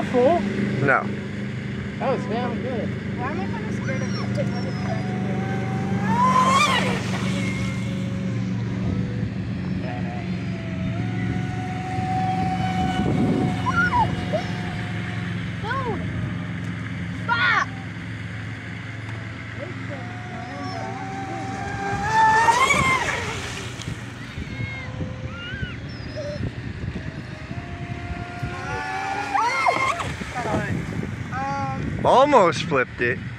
full? No. That was damn good. Why am I kind of scared of this? Dude! Stop! Almost flipped it.